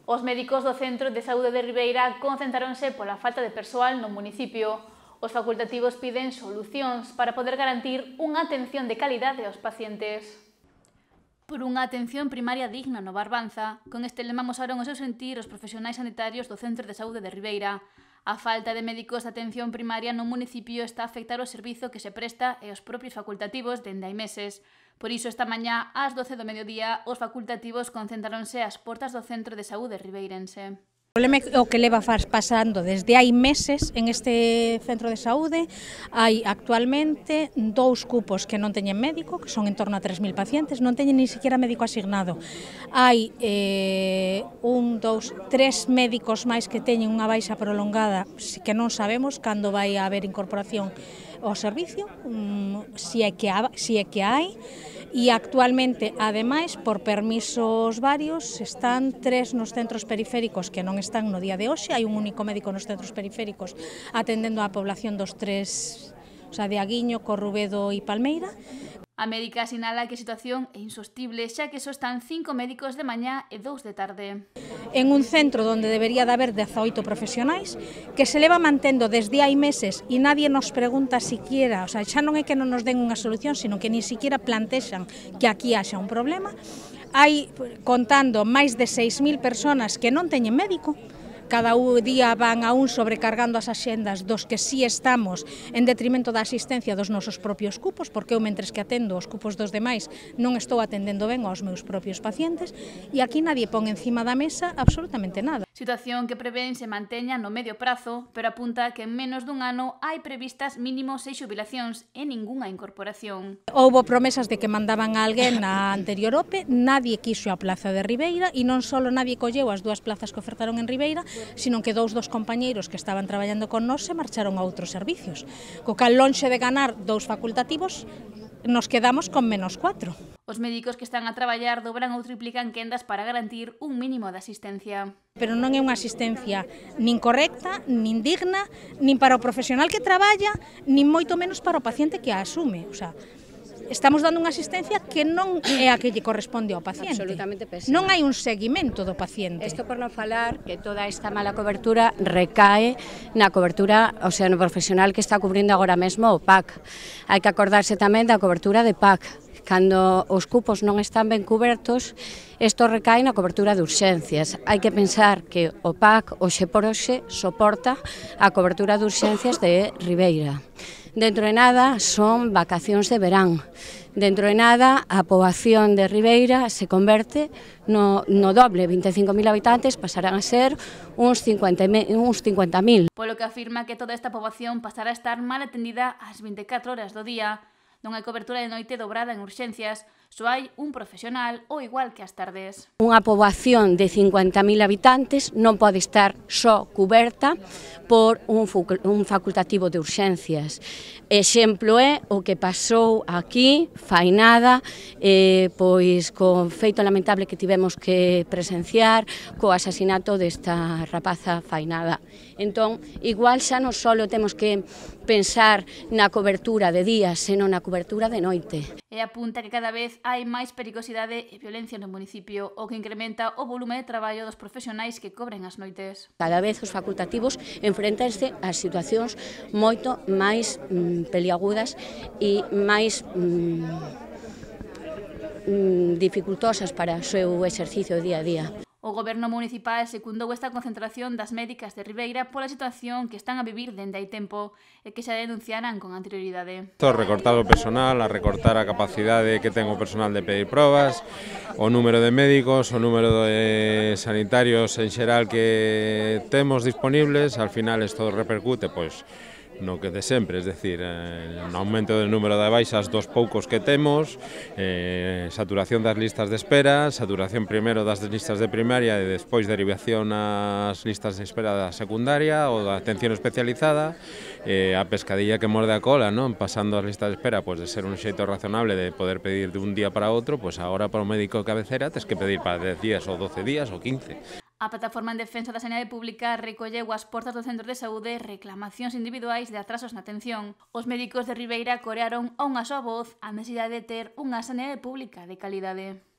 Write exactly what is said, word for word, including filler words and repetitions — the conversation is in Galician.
Os médicos do Centro de Saúde de Ribeira concentráronse pola falta de persoal no municipio. Os facultativos piden solucións para poder garantir unha atención de calidade aos pacientes. Por unha atención primaria digna no Barbanza, con este lema mosaron o seu sentir os profesionais sanitarios do Centro de Saúde de Ribeira. A falta de médicos de atención primaria no municipio está a afectar o servizo que se presta e os propios facultativos dende hai meses. Por iso, esta mañá, ás doce do mediodía, os facultativos concentráronse ás portas do Centro de Saúde ribeirense. O problema é o que leva pasando desde hai meses en este centro de saúde. Hai actualmente dous cupos que non teñen médico, que son en torno a tres mil pacientes, non teñen ni siquiera médico asignado. Hai eh, un, dous, tres médicos máis que teñen unha baixa prolongada, que non sabemos cando vai a haber incorporación ao servicio, um, si é que, ha, si é que hai. E actualmente, ademais, por permisos varios, están tres nos centros periféricos que non están no día de hoxe. Hai un único médico nos centros periféricos atendendo á población dos tres, o sea, de Aguiño, Corrubedo e Palmeira. A médica sinala que a situación é insostible, xa que só están cinco médicos de mañá e dous de tarde. En un centro onde debería de haber dezaoito profesionais, que se leva mantendo desde hai meses e nadie nos pregunta siquiera, o sea, xa non é que non nos den unha solución, sino que ni siquiera plantexan que aquí haxa un problema. Hai, contando, máis de seis mil personas que non teñen médico. Cada día van a un sobrecargando as axendas dos que sí estamos en detrimento da asistencia dos nosos propios cupos, porque eu, mentres que atendo os cupos dos demais, non estou atendendo ben aos meus propios pacientes, e aquí nadie pon encima da mesa absolutamente nada. Situación que prevén se manteña no medio prazo, pero apunta que en menos dun ano hai previstas mínimo seis xubilacións e ningunha incorporación. Houbo promesas de que mandaban a alguén na anterior O P E, nadie quiso a plaza de Ribeira, e non só nadie colleu as dúas plazas que ofertaron en Ribeira, sino que dous dos compañeiros que estaban traballando con nós se marcharon a outros servicios. Co cal, lonxe de ganar dous facultativos, nos quedamos con menos cuatro. Os médicos que están a traballar dobran ou triplican quendas para garantir un mínimo de asistencia. Pero non é unha asistencia nin correcta, nin digna, nin para o profesional que traballa, nin moito menos para o paciente que a asume. O sea, estamos dando unha asistencia que non é a que lle corresponde ao paciente. Absolutamente pésima. Non hai un seguimento do paciente. Isto por non falar que toda esta mala cobertura recae na cobertura, o sea, no profesional que está cubrindo agora mesmo o P A C. Hai que acordarse tamén da cobertura de P A C. Cando os cupos non están ben cubertos, isto recae na cobertura de urxencias. Hai que pensar que o P A C, hoxe por hoxe, soporta a cobertura de urxencias de Ribeira. Dentro de nada son vacacións de verán. Dentro de nada a poboación de Ribeira se converte no, no doble, vinte e cinco mil habitantes pasarán a ser uns cincuenta mil. Polo que afirma que toda esta poboación pasará a estar mal atendida ás vinte e catro horas do día. Non hai cobertura de noite dobrada en urxencias, só hai un profesional ou igual que as tardes. Unha poboación de cincuenta mil habitantes non pode estar só cuberta por un, un facultativo de urxencias. Exemplo é o que pasou aquí, fai nada, eh, pois co feito lamentable que tivemos que presenciar co asasinato desta rapaza fai nada. Entón, igual xa non só temos que pensar na cobertura de día, senón na cobertura de noite. E apunta que cada vez hai máis perigosidade e violencia no municipio, o que incrementa o volume de traballo dos profesionais que cobren as noites. Cada vez os facultativos enfrentanse a situacións moito máis mm, peliagudas e máis mm, mm, dificultosas para o seu exercicio día a día. O Goberno municipal secundou esta concentración das médicas de Ribeira pola situación que están a vivir dende hai tempo e que xa denunciaran con anterioridade. Recortar o personal, a recortar a capacidade que ten o personal de pedir probas, o número de médicos, o número de sanitarios en xeral que temos disponibles, al final isto repercute pois no que de sempre, es decir, eh, un aumento del número de baixas dos poucos que temos, eh, saturación das listas de espera, saturación primeiro das listas de primaria e despois derivación ás listas de espera da secundaria ou da atención especializada, eh, a pescadilla que morde a cola, non? Pasando as listas de espera, pues, de ser un xeito razonable de poder pedir de un día para outro, pues agora para o médico de cabecera tes que pedir para dez días ou doce días ou quince. A Plataforma en Defensa da Sanidade Pública recolleu ás portas do Centro de Saúde reclamacións individuais de atrasos na atención. Os médicos de Ribeira corearon a unha soa voz a necesidade de ter unha sanidade pública de calidade.